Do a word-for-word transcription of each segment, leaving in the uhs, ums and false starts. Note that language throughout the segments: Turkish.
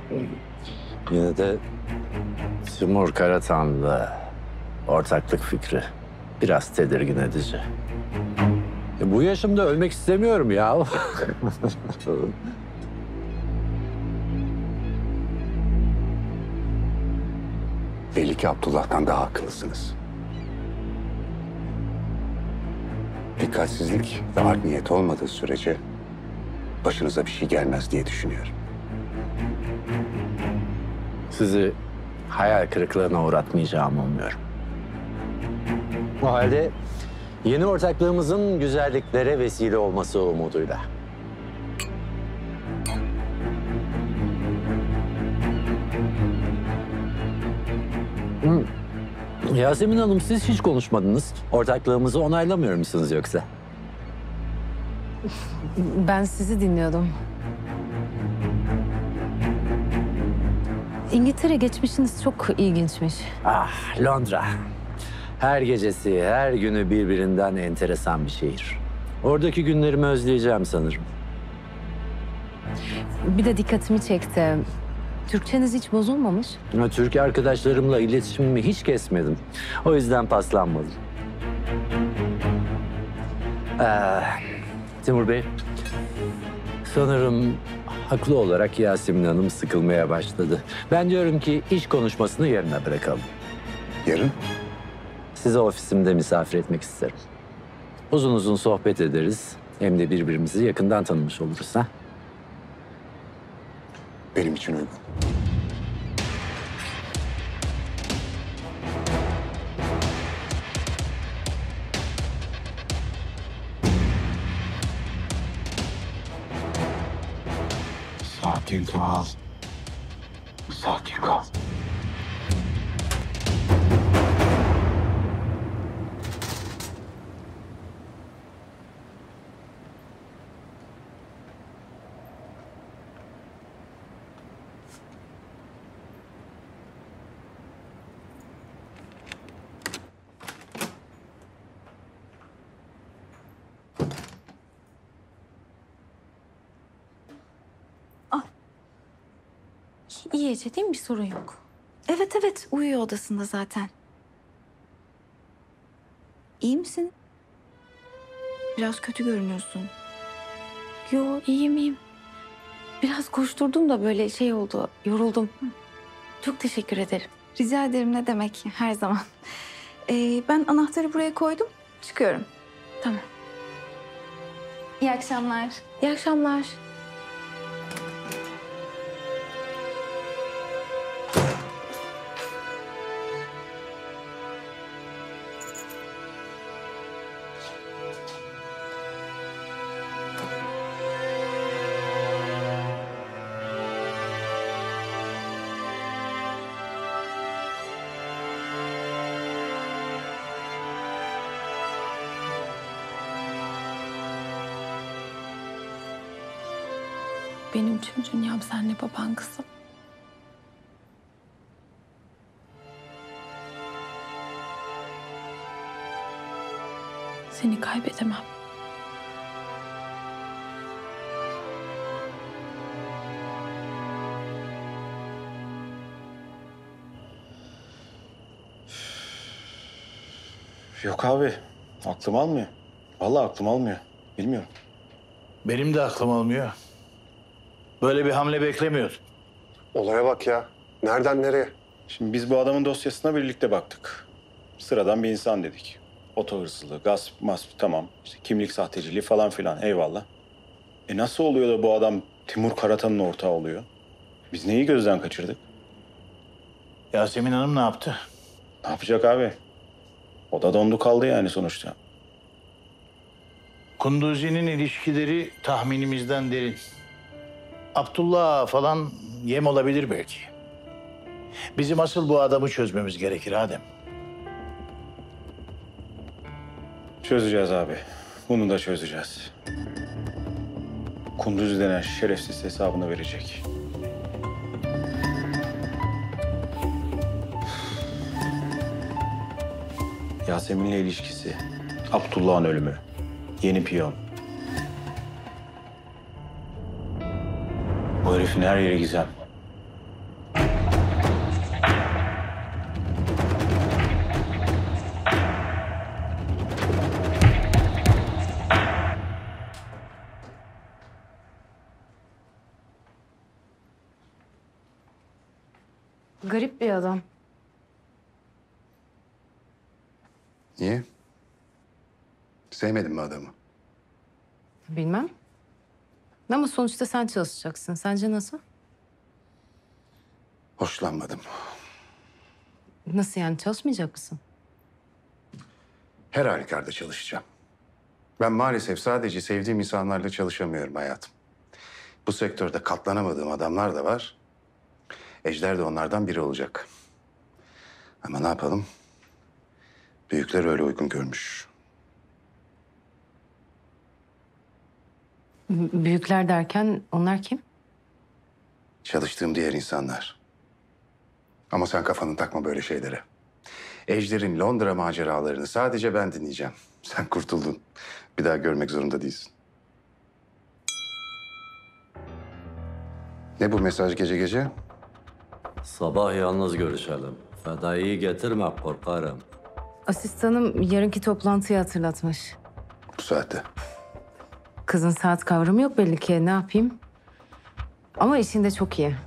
Yine de Timur Karatan'la ortaklık fikri biraz tedirgin edici. E, bu yaşımda ölmek istemiyorum ya. Belli ki Abdullah'tan daha akıllısınız. Dikkatsizlik ve art niyet olmadığı sürece başınıza bir şey gelmez diye düşünüyorum. Sizi hayal kırıklığına uğratmayacağımı umuyorum. O halde yeni ortaklığımızın güzelliklere vesile olması umuduyla. Hı. Yasemin Hanım, siz hiç konuşmadınız. Ortaklığımızı onaylamıyor musunuz yoksa? Ben sizi dinliyordum. İngiltere geçmişiniz çok ilginçmiş. Ah, Londra. Her gecesi, her günü birbirinden enteresan bir şehir. Oradaki günlerimi özleyeceğim sanırım. Bir de dikkatimi çekti. Türkçeniz hiç bozulmamış. Ama Türk arkadaşlarımla iletişimimi hiç kesmedim. O yüzden paslanmadım. Ee, Timur Bey, sanırım haklı olarak Yasemin Hanım sıkılmaya başladı. Ben diyorum ki iş konuşmasını yarına bırakalım. Yarın? Sizi ofisimde misafir etmek isterim. Uzun uzun sohbet ederiz. Hem de birbirimizi yakından tanımış oluruz ha. Benim için uygun. Sakin kal. Sakin kal. İyi Ece değil mi? Bir sorun yok. Evet evet uyuyor odasında zaten. İyi misin? Biraz kötü görünüyorsun. Yo iyiyim iyiyim. Biraz koşturdum da böyle şey oldu. Yoruldum. Çok teşekkür ederim. Rica ederim ne demek her zaman. Ee, ben anahtarı buraya koydum. Çıkıyorum. Tamam. İyi akşamlar. İyi akşamlar. Benim tüm dünyam senle baban kızım. Seni kaybedemem. Yok abi. Aklım almıyor. Vallahi aklım almıyor. Bilmiyorum. Benim de aklım almıyor. Böyle bir hamle beklemiyordum. Olaya bak ya. Nereden nereye? Şimdi biz bu adamın dosyasına birlikte baktık. Sıradan bir insan dedik. Oto hırsızlığı, gasp, masp tamam. İşte kimlik sahteciliği falan filan eyvallah. E nasıl oluyor da bu adam Timur Karatan'ın ortağı oluyor? Biz neyi gözden kaçırdık? Yasemin Hanım ne yaptı? Ne yapacak abi? O da dondu kaldı yani sonuçta. Kunduzi'nin ilişkileri tahminimizden derin. Abdullah falan yem olabilir belki. Bizim asıl bu adamı çözmemiz gerekir Adem. Çözeceğiz abi. Bunu da çözeceğiz. Kunduzi denen şerefsiz hesabını verecek. Yasemin'le ilişkisi, Abdullah'ın ölümü, yeni piyon. Bu herifin her yeri gizem. Garip bir adam. Niye? Sevmedin mi adamı? Bilmem. Ama sonuçta sen çalışacaksın. Sence nasıl? Hoşlanmadım. Nasıl yani, çalışmayacak mısın? Her halükarda çalışacağım. Ben maalesef sadece sevdiğim insanlarla çalışamıyorum hayatım. Bu sektörde katlanamadığım adamlar da var. Ejder de onlardan biri olacak. Ama ne yapalım? Büyükler öyle uygun görmüş. B- Büyükler derken onlar kim? Çalıştığım diğer insanlar. Ama sen kafanı takma böyle şeylere. Ejder'in Londra maceralarını sadece ben dinleyeceğim. Sen kurtuldun. Bir daha görmek zorunda değilsin. Ne bu mesaj gece gece? Sabah yalnız görüşelim. Fedai'yi getirme, korkarım. Asistanım yarınki toplantıyı hatırlatmış. Bu saatte. Kızın saat kavramı yok belli ki. Ne yapayım? Ama işinde çok iyi.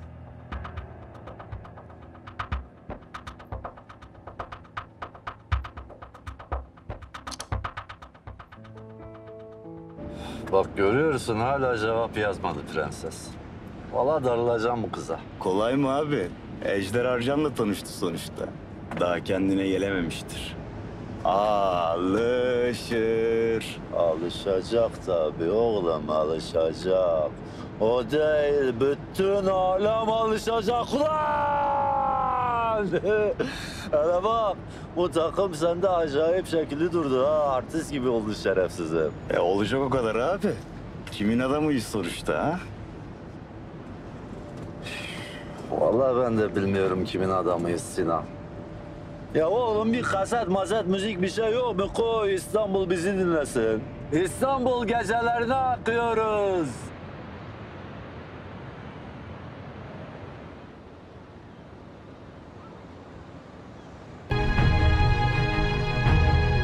Bak görüyorsun, hala cevap yazmadı prenses. Valla darılacağım bu kıza. Kolay mı abi? Ejder Arcan'la tanıştı sonuçta. Daha kendine gelememiştir. Alışır. Alışacak tabii oğlum, alışacak. O değil, bütün alem alışacak ulan! Hele bak, bu takım sende acayip şekilli durdu ha. Artist gibi oldu şerefsizim. E olacak o kadar abi. Kimin adamıyız sonuçta ha? Vallahi ben de bilmiyorum kimin adamıyız Sinan. Ya oğlum bir kaset mazet müzik bir şey yok mu? Koy İstanbul bizi dinlesin. İstanbul gecelerine akıyoruz.